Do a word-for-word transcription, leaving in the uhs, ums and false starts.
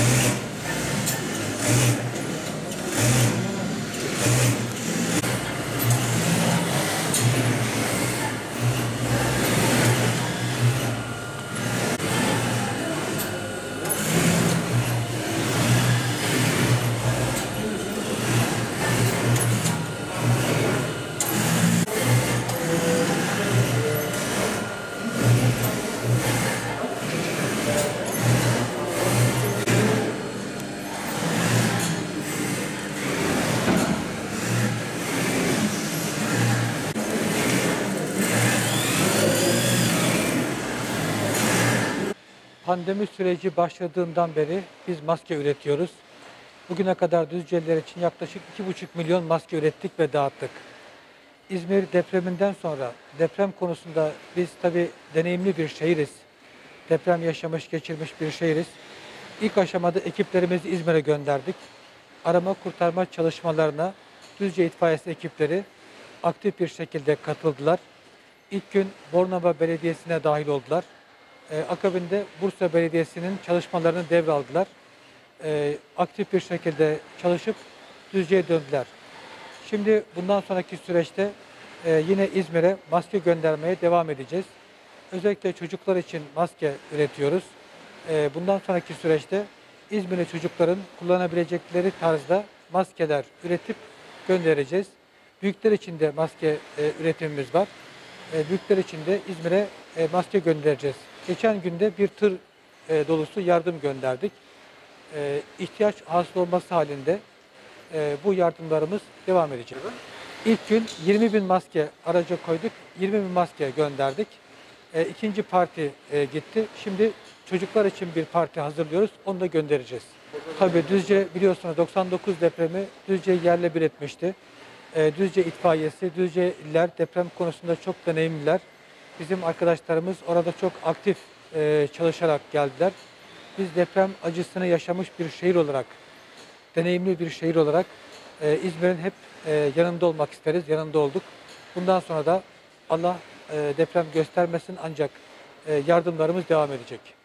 Pandemi süreci başladığından beri biz maske üretiyoruz. Bugüne kadar Düzceliler için yaklaşık iki buçuk milyon maske ürettik ve dağıttık. İzmir depreminden sonra deprem konusunda biz tabii deneyimli bir şehiriz. Deprem yaşamış, geçirmiş bir şehiriz. İlk aşamada ekiplerimizi İzmir'e gönderdik. Arama kurtarma çalışmalarına Düzce İtfaiyesi ekipleri aktif bir şekilde katıldılar. İlk gün Bornova Belediyesi'ne dahil oldular. Ee, akabinde Bursa Belediyesi'nin çalışmalarını devraldılar. Ee, aktif bir şekilde çalışıp Düzce'ye döndüler. Şimdi bundan sonraki süreçte e, yine İzmir'e maske göndermeye devam edeceğiz. Özellikle çocuklar için maske üretiyoruz. E, bundan sonraki süreçte İzmir'e çocukların kullanabilecekleri tarzda maskeler üretip göndereceğiz. Büyükler için de maske e, üretimimiz var. E, büyükler için de İzmir'e e, maske göndereceğiz. Geçen günde bir tır e, dolusu yardım gönderdik. E, ihtiyaç hasıl olması halinde e, bu yardımlarımız devam edecek. İlk gün yirmi bin maske araca koyduk, yirmi bin maske gönderdik. E, ikinci parti e, gitti. Şimdi çocuklar için bir parti hazırlıyoruz, onu da göndereceğiz. Tabii Düzce biliyorsunuz doksan dokuz depremi Düzce'yi yerle bir etmişti. E, Düzce itfaiyesi, Düzceliler deprem konusunda çok deneyimliler. Bizim arkadaşlarımız orada çok aktif e, çalışarak geldiler. Biz deprem acısını yaşamış bir şehir olarak, deneyimli bir şehir olarak e, İzmir'in hep e, yanında olmak isteriz, yanında olduk. Bundan sonra da Allah e, deprem göstermesin ancak e, yardımlarımız devam edecek.